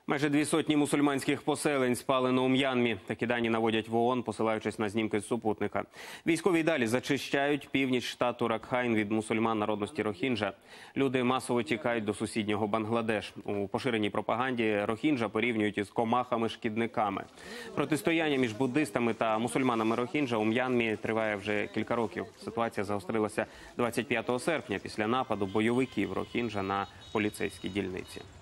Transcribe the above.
Майже 200 мусульманських поселень спалено у М'янмі. Такі дані наводять в ООН, посилаючись на знімки з супутника. Військові далі зачищають північ штату Ракхайн від мусульман народності Рохінджа. Люди масово тікають до сусіднього Бангладеш. У поширеній пропаганді Рохінджа порівнюють із комахами-шкідниками. Протистояння між буддистами та мусульманами Рохінджа у М'янмі триває вже кілька років. Ситуація загострилася 25 серпня після нападу бойовиків Рохінджа на поліцейські дільниці.